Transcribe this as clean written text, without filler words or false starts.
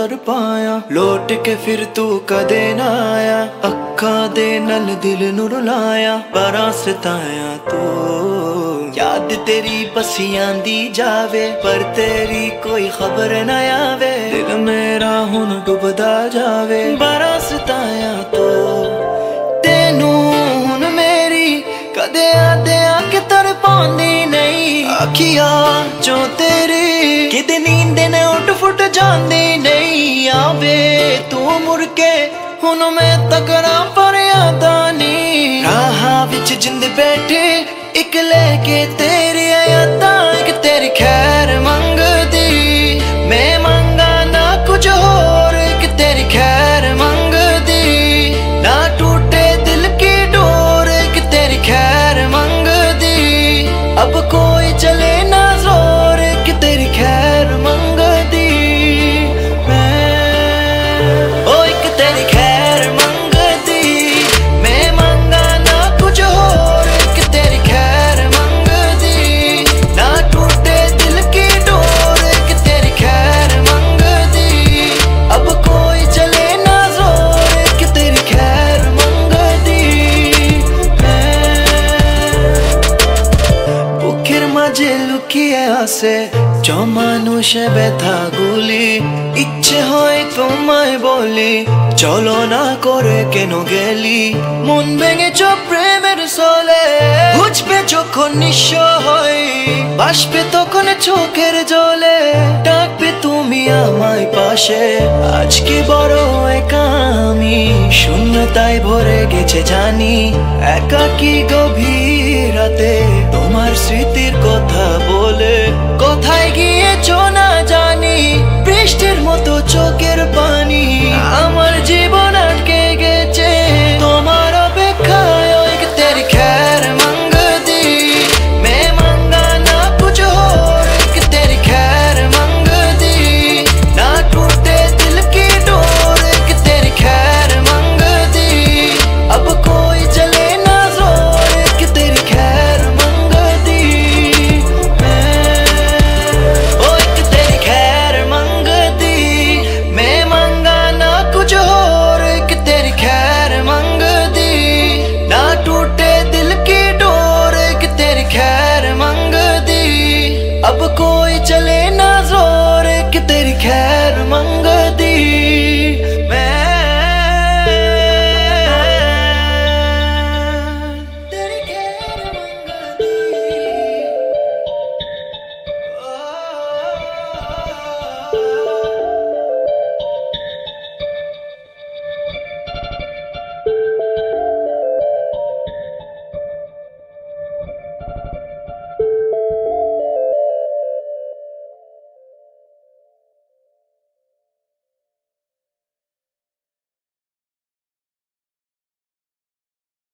तर पाया लौट के फिर तू कदे ना आया अखा दे नल दिल नू रुलाया बड़ा सताया तू याद तेरी बसी आंदी जावे पर तेरी कोई खबर ना आवे दिल मेरा हुन डुबदा जावे बड़ा सताया तू तेनू हुन मेरी कदे आदे आके तर पांदी नहीं अखिया जो तेरी किदे नींद ने उठ फुट जांदी नहीं आवे तू मुड़ के हुन मैं तकरा पर यादा नहीं राहा विच जिंद बैठे एक लेके तेरी यादा एक तेरी खैर मंगदी मैं मंगा ना कुछ होर एक तेरी खैर मंगदी ना टूटे दिल की डोर एक तेरी खैर मंगदी अब कोई चले ना जोर एक तेरी खैर मंगदी ओ एक तेरी खैर मंगदी मैं मंगा ना कुछ होर एक तेरी खैर मंगदी ना टूटे दिल की डोर एक तेरी खैर मंगदी अब कोई चले ना जोर एक तेरी खैर मंगदी बुखिर मजे लुकिए आसे जो মানুষে ব্যথা গুলি ইচ্ছে হয় তোমায় বলি চলো না করে কেন গেলি মন ভেঙেছো প্রেমের সোলে বুঝবে যখন নিঃস্ব হই বাসবে তখন চোখের জলে ডাকবে তুমি আমায় পাশে আজকে বড় একা আমি শূন্যতায় ভরে গেছে জানি একাকী গভীর রাতে তোমার স্মৃতির কথা বলে কোথায় গিয়েছো না